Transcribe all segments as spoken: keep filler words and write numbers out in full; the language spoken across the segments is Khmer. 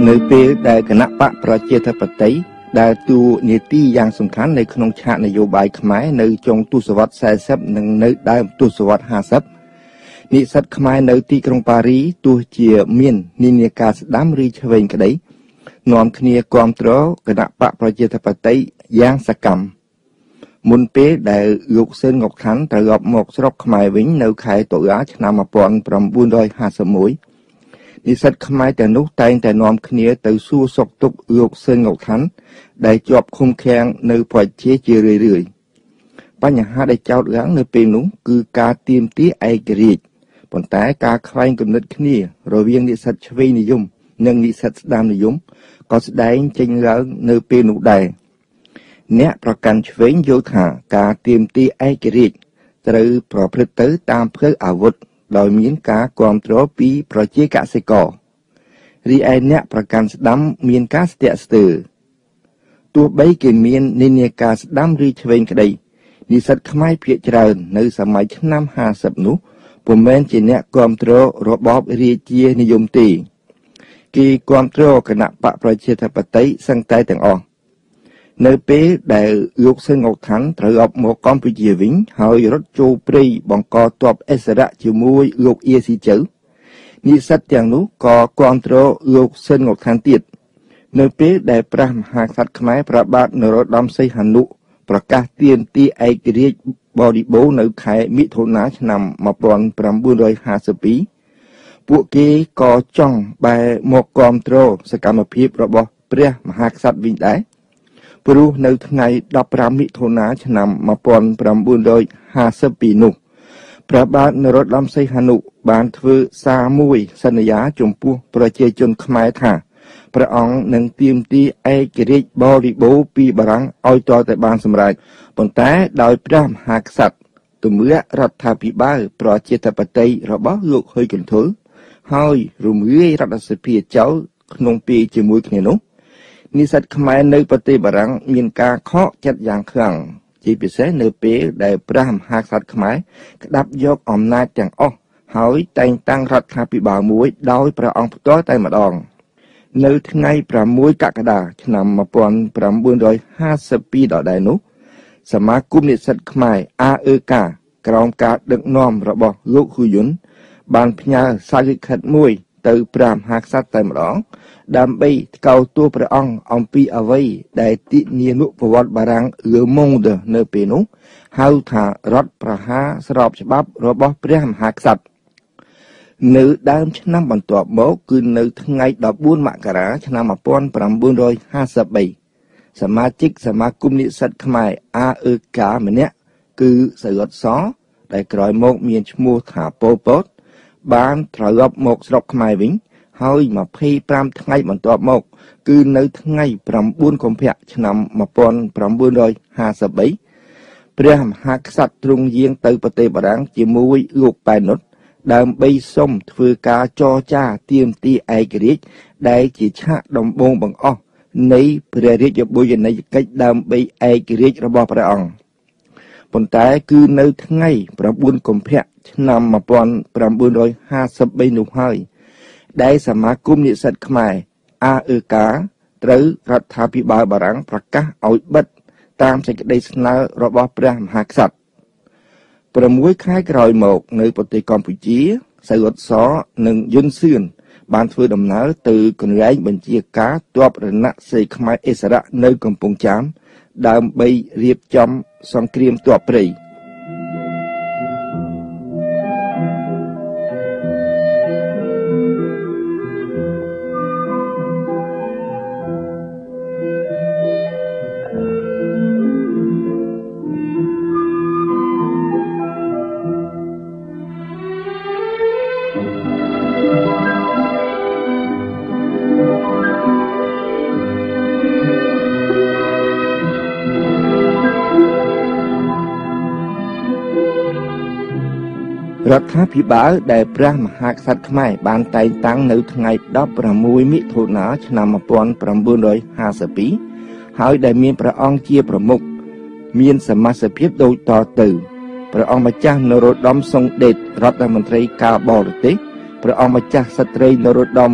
នៅពេលដែលគណៈបកប្រជាធិបតេយ្យដែលទូនីតិយ៉ាងសំខាន់នៅក្នុងឆាកនយោបាយខ្មែរនៅចុងទសវត្សរ៍สี่สิบនិងនៅដើមទសវត្សរ៍ห้าสิบនិស្សិតខ្មែរនៅទីក្រុងប៉ារីទោះជាមាននិន្នាការស្ដាំឬឆ្វេងក្តីនាំគ្នាគាំទ្រគណៈបកប្រជាធិបតេយ្យយ៉ាងសកម្មមុនពេលដែលលោកស៊ិនង៉ុកខាន់ត្រឡប់មកស្រុកខ្មែរវិញនៅខែតុលាឆ្នាំmột nghìn chín trămห้าสิบเอ็ดនិស្សិតខ្មែរទាំងនោះតែងតែនាំគ្នាទៅសួរសុខទុក្ខលោកស៊ិនង៉ុកខាន់ដែលជាប់ឃុំឃាំងនៅប្រជាជារឿយៗបញ្ហាដែលចោទឡើងនៅពេលនោះគឺការទាមទារឯករាជ្យប៉ុន្តែការខ្វែងគំនិតគ្នារវាងនិស្សិតឆ្វេងនិយមនិងនិស្សិតស្ដាមនិយមក៏ស្ដែងចេញឡើងនៅពេលនោះដែរអ្នកប្រកាន់ឆ្វេងយល់ថាការទាមទារឯករាជ្យត្រូវប្រព្រឹត្តទៅតាមផ្លូវអាវុធដោយមានការគាំទ្រពីប្រជាកសិកររីឯអ្នកប្រកាន់ស្ដាំមានការស្ទាក់ស្ទើរទោះបីគេមាននិន្នាការស្ដាំឬឆ្វេងក្តីនិស្សិតខ្មែរភាគច្រើននៅសម័យឆ្នាំห้าสิบនោះពុំមែនជាអ្នកគាំទ្ររបបរាជានិយមទេគេគាំទ្រគណៈបកប្រជាធិបតេយ្យសឹងតែទាំងអស់នៅពេលដែលលោកស៊ិនង៉ុកខាន់ត្រឡប់មកកម្ពុជាវិញហើយរត់ចូលព្រៃបង្កទ័ពអិសរាជជាមួយលោកអៀស៊ីជើនិស្សិតទាំងនោះក៏គាំទ្រលោកស៊ិនង៉ុកខាន់ទៀតនៅពេលដែលព្រះមហាក្សត្រខ្មែរព្រះបាទនរោត្តមសីហនុប្រកាសទាមទារឯករាជ្យបរិបូរណ៍នៅខែមិថុនាឆ្នាំmột nghìn chín trămห้าสิบhaiពួកគេក៏ចង់បែរមកគាំទ្រសកម្មភាពរបស់ព្រះមហាក្សត្រវិញដែរព្រោះនៅថ្ងៃដប់ប្រាំមិថុនាឆ្នាំmột nghìn chín trămห้าสิบhaiនោះព្រះបាទនរោត្តមសីហនុបានធ្វើសារមួយសន្យាចំពោះប្រជាជនខ្មែរថាព្រះអង្គនឹងទាមទារឯករាជ្យបរិបូរណ៍ពីបារាំងឲ្យទាល់តែបានសម្រេចប៉ុន្តែដោយព្រះមហាក្សត្រទម្លាក់រដ្ឋាភិបាលប្រជាធិបតេយ្យរបស់លោកហ៊ុយកន្ទុលហើយរំលាយរដ្ឋសភាចោលក្នុងពេលជាមួយគ្នានោះនិស្សិតខ្មែរនៅប្រទេសបារាំងមានការខកចិត្តយ៉ាងខ្លាំងជាពិសេសនៅពេលដែលព្រះមហាក្សត្រខ្មែរក្តាប់យកអំណាចទាំងអស់ហើយតែងតាំងរដ្ឋាភិបាលមួយដោយព្រះអង្គផ្ទាល់តែម្ដងនៅថ្ងៃប្រាំមួយកក្កដាឆ្នាំmột nghìn chín trămห้าสิบhaiដដែលនោះសមាគមនិស្សិតខ្មែរ a e k ក្រោមការដឹកនាំរបស់លោកហ៊ូយុនបានផ្ញើសារលិខិតមួយទៅព្រះមហាក្សត្រតែម្ដងដើម្បីថ្កោលទោសព្រះអង្គអំពីអ្វីដែលទីនានុប្រវត្តិបារាំងលើម៉ុងដឺនៅពេលនោះហៅថារដ្ឋប្រហារស្របច្បាប់របស់ព្រះមហាក្សត្រនៅដើមឆ្នាំបន្ទាប់មកគឺនៅថ្ងៃដប់បួនមករាឆ្នាំmột nghìn chín trămห้าสิบ三សមាជិកសមាគមនិស្សិតខ្មែរ a e k ម្នាក់គឺសរិទ្ធសដែលក្រោយមកមានឈ្មោះថាប៉ុលពតបានត្រឡប់មកស្រុកខ្មែរវិញហើយยี่สิบห้าថ្ងៃបន្ទាប់មកគឺនៅថ្ងៃ9កុម្ភៈឆ្នាំmột nghìn chín trămห้าสิบ三ព្រះមហាក្សត្រទ្រង់យាងទៅប្រទេសបារាំងជាមួយលោកប៉ែនុតដើម្បីសុំធ្វើការចរចាទាមទារឯករាជ្យដែលជាឆាកដំបូងបង្អស់នៃព្រះរាជបូជនីយកិច្ចដើម្បីឯករាជ្យរបស់ព្រះអង្គប៉ុន្តែគឺនៅថ្ងៃ9កុម្ភៈឆ្នាំmột nghìn chín trămห้าสิบ三នោះហើយដែលសមាគមនិស្សិតខ្មែរ a e k ត្រូវរដ្ឋាភិបាលបារាំងប្រកាសឲ្យបិទតាមសេចក្តីស្នើរបស់ព្រះមហាក្សត្រ6ខែក្រោយមកនៅប្រទេសកម្ពុជាសរិទ្ធសនិងយុនសឿនបានធ្វើដំណើរទៅកន្លែងបញ្ជាការទ័ពរណសិរ្សខ្មែរឥស្សរៈនៅកំពង់ចាមដើម្បីរៀបចំសង្គ្រាមទ័ពព្រៃរដ្ឋាភិបាលដែលព្រះមហាក្សត្រខ្មែរបានតែងតាំងនៅថ្ងៃដប់ប្រាំមួយមិថុនាឆ្នាំmột nghìn chín trămห้าสิบhaiហើយដែលមានព្រះអង្គជាប្រមុខមានសមាជិកភាពដូចតទៅព្រះអង្គម្ចាស់នរោត្តមសុងដេតរដ្ឋមន្ត្រីការបរទេសព្រះអង្គម្ចាស់ស្ត្រីនរោត្តម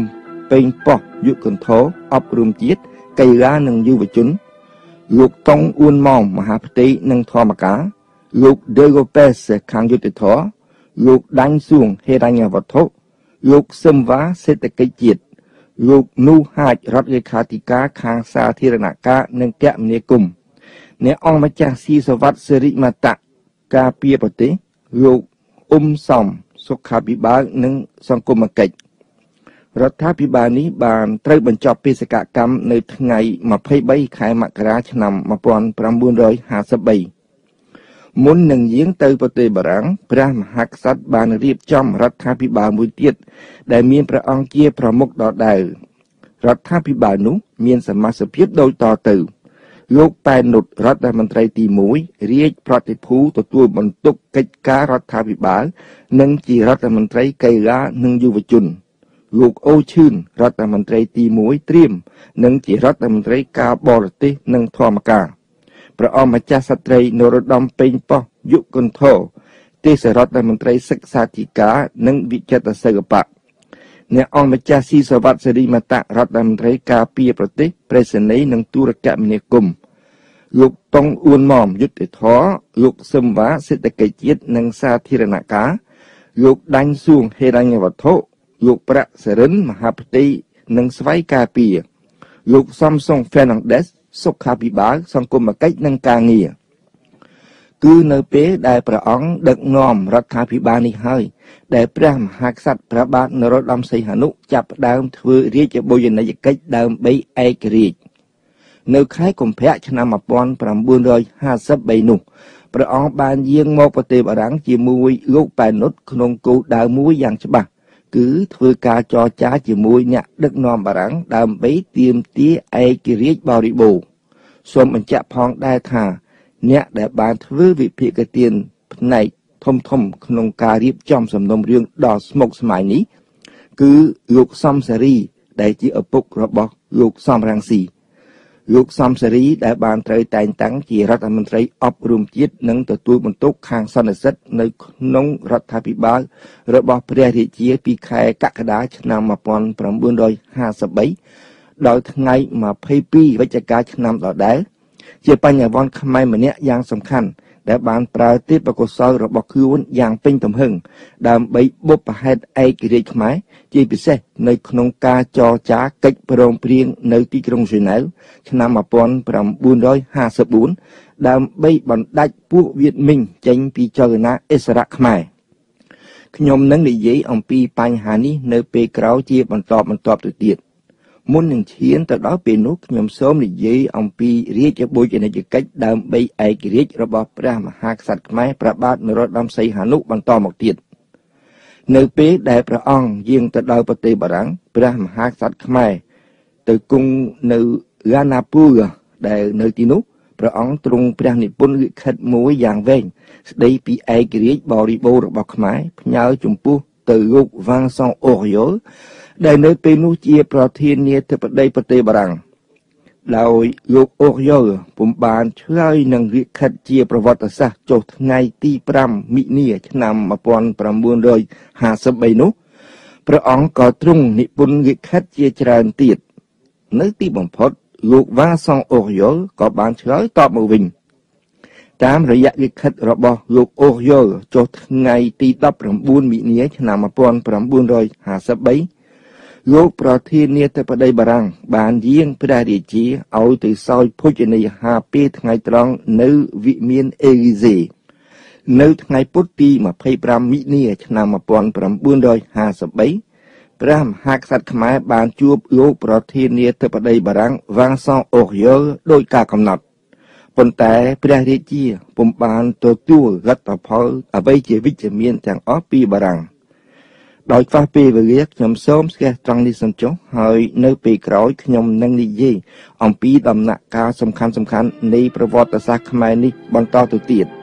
ពេញប៉ោះយុគន្ធរអប់រំជាតិកីឡានិងយុវជនលោកតុងអ៊ួនម៉ោមមហាផ្ទៃនិងធម្មការលោកដេហ្គូប៉េសខាងយុតិធធលោកដាញ់សួងហេរញ្ញវត្ថុលោកសឹមវ៉ាសេដ្ឋកិច្ចជាតិលោកនូហាចរដ្ឋលេខាធិការខាងសាធារណការនិងគមនាគមន៍អ្នកអង្គម្ចាស់ស៊ីសវ័តសិរិមតៈការពារប្រទេសលោកអ៊ុំសំសុខាភិបាលនិងសង្គមកិច្ចរដ្ឋាភិបាលនេះបានត្រូវបញ្ចប់បេសកកម្មនៅថ្ងៃម្ភៃបីខែមករាឆ្នាំmột nghìn chín trămห้าสิบสามមុននឹងយាងទៅប្រទេសបារាំងព្រះមហាក្សត្របានរៀបចំរដ្ឋាភិបាលមួយទៀតដែលមានព្រះអង្គជាប្រមុខដដែលរដ្ឋាភិបាលនោះមានសមាជិកភាពដូចតទៅលោកប៉ែននុតរដ្ឋមន្ត្រីទីមួយរាជប្រតិភូទទួលបន្ទុកកិច្ចការរដ្ឋាភិបាលនិងជារដ្ឋមន្ត្រីកីឡានិងយុវជនលោកអូឈឿនរដ្ឋមន្ត្រីទីមួយត្រៀមនិងជារដ្ឋមន្ត្រីការបរទេសនិងធម្មការព្រះអង្គម្ចាស់ស្ត្រីនរោត្តមពេញប៉ោះយុគន្ធរទេសរដ្ឋមន្ត្រីសិក្សាធិការនិងវិចិត្រសិល្បៈអ្នកអង្គម្ចាស់ស៊ីសវ័តសិរិមតៈរដ្ឋមន្ត្រីការពារប្រទេសប្រេសណីនិងទូរគមនាគមន៍លោកតុងអ៊ួនម៉ោមយុតិធធលោកសឹមវ៉ាសេដ្ឋកិច្ចជាតិនិងសាធារណការលោកដាញ់សួងហេរញ្ញវត្ថុលោកប្រាក់សរិនមហាផ្ទៃនិងស្វ័យការពារលោកសំសុង Fernandez សុខាភិបាលសង្គមកិច្ចនិងការងារគឺនៅពេលដែលព្រះអង្គដឹកនាំរដ្ឋាភិបាលនេះហើយដែលព្រះមហាក្សត្រព្រះបាទនរោត្តមសីហនុចាប់ផ្ដើមធ្វើរាជបូជនីយកិច្ចដើម្បីឯករាជ្យនៅខែកុម្ភៈឆ្នាំmột nghìn chín trămห้าสิบสามនោះព្រះអង្គបានយាងមកប្រទេសបារាំងជាមួយលោកប៉ែននុតក្នុងគោលដៅមួយយ៉ាងច្បាស់គឺធ្វើការចរចាជាមួយអ្នកដឹកនាំបារាំងដើម្បីទាមទារឯករាជ្យបរិបូរណ៍សូមបញ្ជាក់ផងដែរថាអ្នកដែលបានធ្វើវិភាគទានផ្នែកធំធំក្នុងការរៀបចំសំណុំរឿងដ៏ស្មុគស្មាញនេះគឺលោកសំសេរីដែលជាឪពុករបស់លោកសំរងស៊ីលោកសំសេរីដែលបានត្រូវតែងតាំងជារដ្ឋមន្ត្រីអប់រំជាតិនិងទទួលបន្ទុកខាងសន្និសីទនៅក្នុងរដ្ឋាភិបាលរបស់ព្រះរាជាពីខែកក្កដាឆ្នាំmột nghìn chín trămห้าสิบสามដល់ថ្ងៃម្ភៃពីរវិច្ឆិកាឆ្នាំដដែលជាបញ្ញវន្តខ្មែរម្នាក់យ៉ាងសំខាន់ដែលបានប្រើទេពកោសល្យរបស់ខ្លួនយ៉ាងពេញទំហឹងដើម្បីបុព្វហេតុឯករាជ្យខ្មែរជាពិសេសនៅក្នុងការចរចាកិច្ចព្រមព្រៀងនៅទីក្រុងហ្សឺណែវឆ្នាំmột nghìn chín trămห้าสิบ四ដើម្បីបណ្ដាច់ពួកវៀតមិញចេញពីចលនាឥស្សរៈខ្មែរខ្ញុំនឹងនិយាយអំពីបញ្ហានេះនៅពេលក្រោយជាបន្តបន្ទាប់ទៅទៀតមុននឹងឈានទៅដល់ពេលនោះខ្ញុំសូមនិយាយអំពីរាជបូជនីយកិច្ចដើម្បីឯករាជ្យរបស់ព្រះមហាក្សត្រខ្មែរព្រះបាទនរោត្តមសីហនុបន្តមកទៀតនៅពេលដែលព្រះអង្គយាងទៅដល់ប្រទេសបារាំងព្រះមហាក្សត្រខ្មែរទៅគង់នៅហ្គាណាពូដែលនៅទីនោះព្រះអង្គទ្រង់ព្រះនិពន្ធលិខិតមួយយ៉ាងវែងស្ដីពីឯករាជ្យបរិបូរណ៍របស់ខ្មែរផ្ញើចំពោះទៅលោកវ៉ាងសង់អូរយ៉ូលដែលនៅពេលនោះជាប្រធានាធិបតីប្រទេសបារាំងដោយលោកអូរយ៉ូលពុំបានឆ្លើយនឹងលិខិតជាប្រវត្តិសាស្ត្រចុះថ្ងៃទី5មិនិនាឆ្នាំmột nghìn chín trămห้าสิบสามនោះព្រះអង្គក៏ទ្រង់និពន្ធលិខិតជាច្រើនទៀតនៅទីបំផុតលោកវ៉ាងសង់អូរយ៉ូលក៏បានឆ្លើយតបមកវិញតាមរយៈលិខិតរបស់លោកអូរយ៉ូលចុះថ្ងៃទីដប់ប្រាំបួនមិនិនាឆ្នាំmột nghìn chín trămห้าสิบสามលោកប្រធានាធិបតីបារាំងបានយាងព្រះរាជាឲ្យទៅសោយភោជនីយអាហារពេលថ្ងៃត្រង់នៅវិមានអេលីសេនៅថ្ងៃពុធទីម្ភៃប្រាំមិនិនាឆ្នាំmột nghìn chín trămห้าสิบสามព្រះមហាក្សត្រខ្មែរបានជួបលោកប្រធានាធិបតីបារាំងវ៉ាងសង់អូរយ៉ូលដោយការកំណត់ប៉ុន្តែព្រះរាជាពុំបានទទួលលទ្ធផលអ្វីជាវិជ្ជមានទាំងអស់ពីបារាំងដោយខ្វះពេលវេលាខ្ញុំសូមស្កេះត្រង់នេះសំចុះហើយនៅពេលក្រោយខ្ញុំនឹងនិយាយអំពីដំណាក់កាលសំខាន់ៗនៃប្រវត្តិសាស្ត្រខ្មែរនេះបន្តទៅទៀត